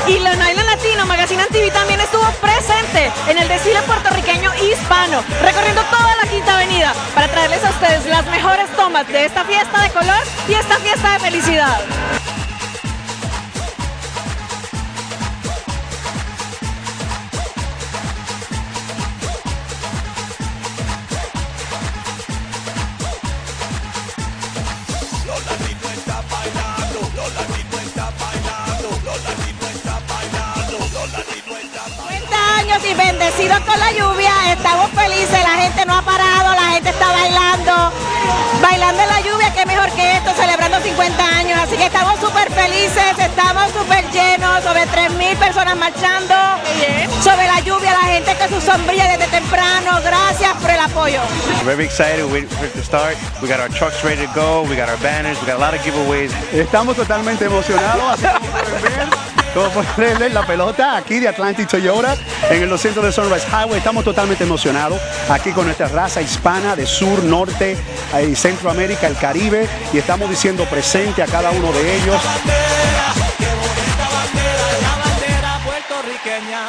Y Long Island Latino Magazine TV también estuvo presente en el desfile puertorriqueño hispano, recorriendo toda la Quinta Avenida para traerles a ustedes las mejores tomas de esta fiesta de color y esta fiesta de felicidad. Y bendecidos con la lluvia, estamos felices, la gente no ha parado, la gente está bailando en la lluvia, que mejor que esto, celebrando 50 años, así que estamos súper felices, estamos súper llenos, sobre 3.000 personas marchando, sobre la lluvia, la gente con sus sombrillas desde temprano, gracias por el apoyo. Very excited, we're to start, we got our trucks ready to go, we got our banners, we got a lot of giveaways. Estamos totalmente emocionados, así como pueden ver. Como pueden ver, la pelota aquí de Atlantic Toyota en el centro de Sunrise Highway. Estamos totalmente emocionados aquí con nuestra raza hispana de sur, norte, y Centroamérica, el Caribe, y estamos diciendo presente a cada uno de ellos. Qué bonita bandera, la bandera puertorriqueña.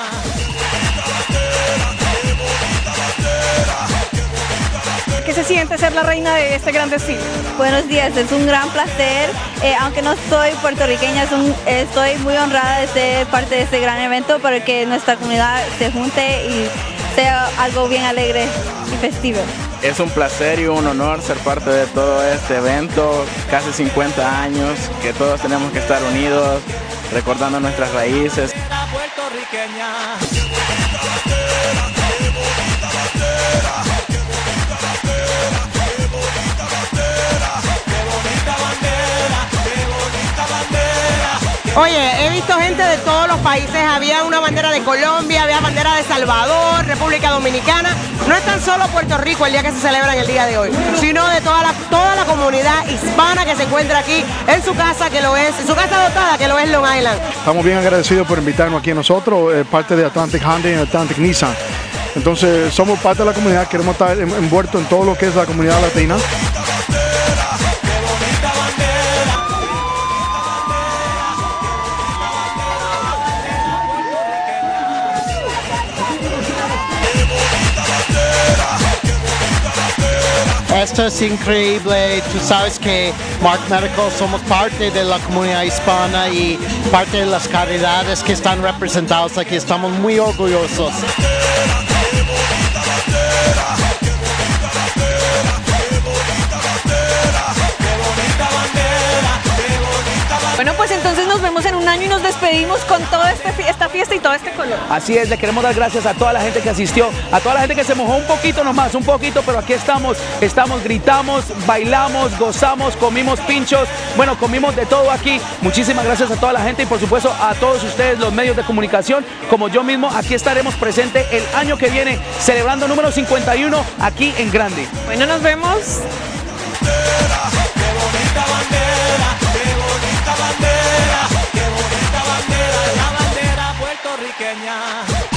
¿Qué se siente ser la reina de este gran desfile? Buenos días, es un gran placer, aunque no soy puertorriqueña, estoy muy honrada de ser parte de este gran evento para que nuestra comunidad se junte y sea algo bien alegre y festivo. Es un placer y un honor ser parte de todo este evento, casi 50 años, que todos tenemos que estar unidos, recordando nuestras raíces. La puertorriqueña. Oye, he visto gente de todos los países, había una bandera de Colombia, había bandera de Salvador, República Dominicana. No es tan solo Puerto Rico el día que se celebra en el día de hoy, sino de toda la comunidad hispana que se encuentra aquí en su casa, que lo es, en su casa dotada, que lo es Long Island. Estamos bien agradecidos por invitarnos aquí a nosotros, parte de Atlantic Hyundai y Atlantic Nissan. Entonces somos parte de la comunidad, queremos estar envueltos en todo lo que es la comunidad latina. Esto es increíble, tú sabes que Mark Medical somos parte de la comunidad hispana y parte de las caridades que están representadas aquí, estamos muy orgullosos. Bueno, pues entonces nos vemos en un año y nos despedimos con toda esta fiesta y todo este color. Así es, le queremos dar gracias a toda la gente que asistió, a toda la gente que se mojó un poquito nomás, un poquito, pero aquí estamos, gritamos, bailamos, gozamos, comimos pinchos, bueno, comimos de todo aquí. Muchísimas gracias a toda la gente y por supuesto a todos ustedes, los medios de comunicación, como yo mismo, aquí estaremos presentes el año que viene, celebrando número 51 aquí en Grande. Bueno, nos vemos. Qué bonita bandera, qué bonita bandera, qué bonita bandera, la bandera puertorriqueña.